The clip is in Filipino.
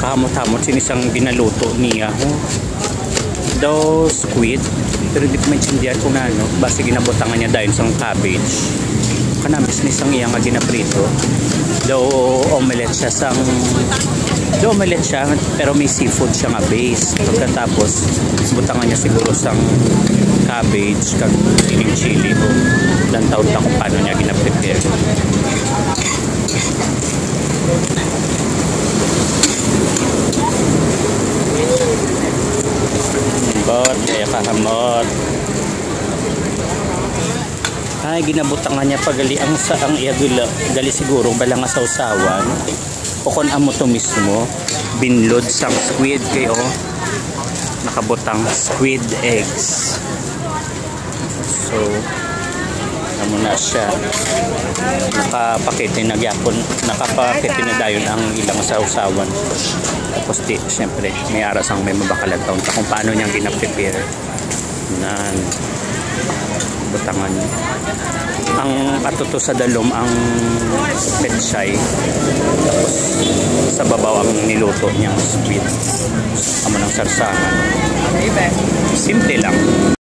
kahamot-hamot sinisang ginaluto niya. Daw squid, pero di ko maintindihan kung ano. Basta ginabutangan niya dahil sa cabbage. Kanamis nisang iya nga ginaprito. Daw omelette siya pero may seafood siya nga base. Pagkatapos butangan niya siguro sang cabbage kag tining chili o dan taon ta kung paano niya ginaprepare. Bot, kaya kahamot. Ay, ginabutangan niya pagali ang saang iagula. Gali siguro balang asawsawan. O kung amo to mismo, binlod sang squid kayo. Nakabutang squid eggs. So, amo na siya. Nakapakete na gyapon, nakapakete na dayon ang ilang asawsawan. Tapos di, syempre, may aras ang may mabakalan taon kung paano niyang ginaprepare. Nan butangan ang atuto sa dalom ang petsay, tapos sa babaw ang niluto niyang squid amo ng sarsangan. Simple lang.